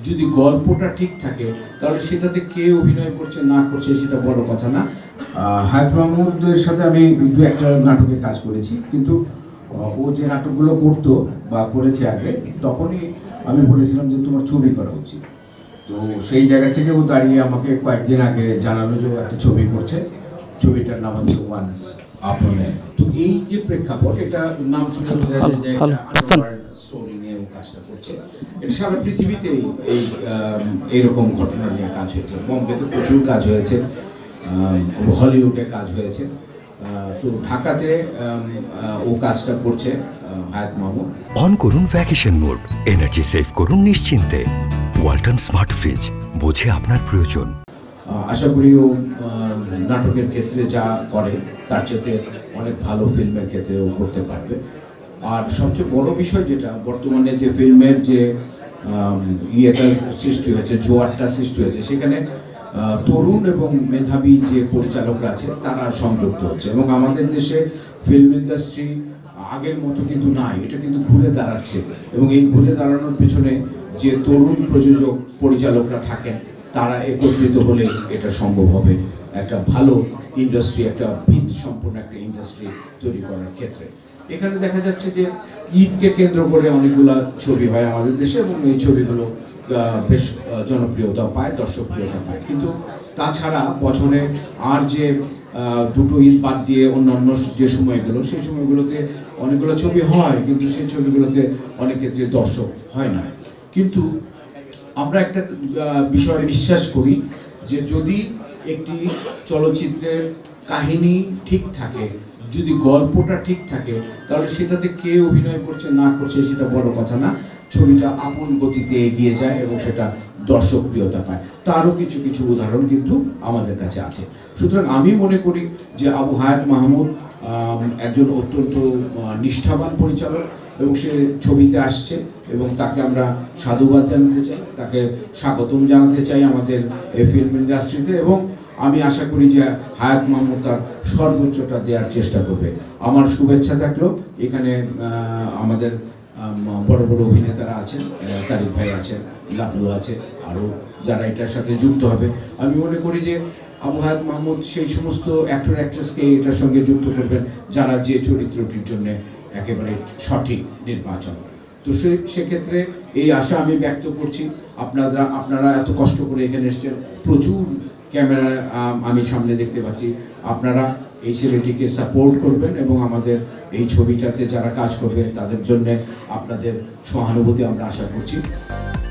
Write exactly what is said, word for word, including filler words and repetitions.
যদি গল্পটা ঠিক থাকে তাহলে সেটাতে কে অভিনয় করছে না করছে সেটা বড় কথা না। হায়াত মাহমুদের সাথে আমি দু একটা নাটকে কাজ করেছি, কিন্তু ও যে নাটকগুলো করতো বা করেছে আগে, তখনই আমি বলেছিলাম যে তোমার ছবি করা উচিত। তো সেই জায়গা থেকে ও দাঁড়িয়ে আমাকে কয়েকদিন আগে জানালো যে একটা ছবি করছে, ছবিটার নাম হচ্ছে ওয়ান্স আপনে। তো এই যে প্রেক্ষাপট, এটা নাম শুনে বোঝা যায় যে একটা আন্ডারওয়ার্ল্ড স্টোরি নিয়ে ও কাজটা করছে। এটা সারা পৃথিবীতেই এই এইরকম ঘটনা নিয়ে কাজ হয়েছে। বম্বেতে প্রচুর কাজ হয়েছে, হলিউডে কাজ হয়েছে, তো ঢাকাতে ও কাজটা করছে হায়াত মাহমুদ। অন করুন ভ্যাকেশন মোড, এনার্জি সেভ করুন নিশ্চিন্তে। ওয়ালটন স্মার্ট ফ্রিজ, বোঝে আপনার প্রয়োজন। আশা করি ও নাটকের ক্ষেত্রে যা করে তার চেয়ে অনেক ভালো ফিল্মের ক্ষেত্রেও করতে পারবে। আর সবচেয়ে বড় বিষয় যেটা, বর্তমানে যে ফিল্মের যে ইয়েটা সৃষ্টি হয়েছে, জোয়ারটা সৃষ্টি হয়েছে, সেখানে তরুণ এবং মেধাবী যে পরিচালকরা আছে তারা সংযুক্ত হচ্ছে, এবং আমাদের দেশে ফিল্ম ইন্ডাস্ট্রি আগের মতো কিন্তু নাই, এটা কিন্তু ঘুরে দাঁড়াচ্ছে। এবং এই ঘুরে দাঁড়ানোর পেছনে যে তরুণ প্রযোজক পরিচালকরা থাকেন তারা একত্রিত হলে এটা সম্ভব হবে একটা ভালো ইন্ডাস্ট্রি, একটা ভিত সম্পন্ন একটা ইন্ডাস্ট্রি তৈরি করার ক্ষেত্রে। এখানে দেখা যাচ্ছে যে ঈদকে কেন্দ্র করে অনেকগুলো ছবি হয় আমাদের দেশে, এবং এই ছবিগুলো বেশ জনপ্রিয়তা পায়, দর্শকপ্রিয়তা পায়। কিন্তু তাছাড়া বছরে আর যে দুটো ঈদ বাদ দিয়ে অন্যান্য যে সময়গুলো, সেই সময়গুলোতে অনেকগুলো ছবি হয়, কিন্তু সেই ছবিগুলোতে অনেক ক্ষেত্রে দর্শক হয় না। কিন্তু আমরা একটা বিষয় বিশ্বাস করি যে যদি একটি চলচ্চিত্রের কাহিনী ঠিক থাকে, যদি গল্পটা ঠিক থাকে, তাহলে সেটাতে কে অভিনয় করছে না করছে সেটা বড় কথা না। ছবিটা আপন গতিতে এগিয়ে যায় এবং সেটা দর্শকপ্রিয়তা পায়। তারও কিছু কিছু উদাহরণ কিন্তু আমাদের কাছে আছে। সুতরাং আমি মনে করি যে আবু হায়াত মাহমুদ একজন অত্যন্ত নিষ্ঠাবান পরিচালক, এবং সে ছবিতে আসছে, এবং তাকে আমরা সাধুবাদ জানাতে চাই, তাকে স্বাগতম জানাতে চাই আমাদের এই ফিল্ম ইন্ডাস্ট্রিতে। এবং আমি আশা করি যে হায়াত মাহমুদ তার সর্বোচ্চটা দেওয়ার চেষ্টা করবে। আমার শুভেচ্ছা থাকলো। এখানে আমাদের বড় বড় অভিনেতারা আছেন, তারিক ভাই আছেন, লাভলু আছে, আরও যারা এটার সাথে যুক্ত হবে। আমি মনে করি যে আবু হায়াত মাহমুদ সেই সমস্ত অ্যাক্টর অ্যাক্ট্রেসকে এটার সঙ্গে যুক্ত করবেন যারা যে চরিত্রটির জন্য একেবারে সঠিক নির্বাচন। তো সে সেক্ষেত্রে এই আশা আমি ব্যক্ত করছি। আপনারা আপনারা এত কষ্ট করে এখানে এসেছেন, প্রচুর ক্যামেরা আমি সামনে দেখতে পাচ্ছি, আপনারা এই ছেলেটিকে সাপোর্ট করবেন, এবং আমাদের এই ছবিটাতে যারা কাজ করবে তাদের জন্য আপনাদের সহানুভূতি আমরা আশা করছি।